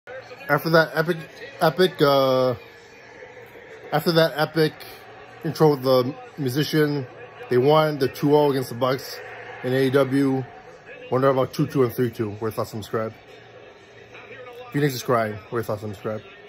After that epic intro with the musician, they won the 2-0 against the Bucks in AEW. Wonder about 2-2 and 3-2. Where thoughts, subscribe. Phoenix is crying. Where thoughts, subscribe.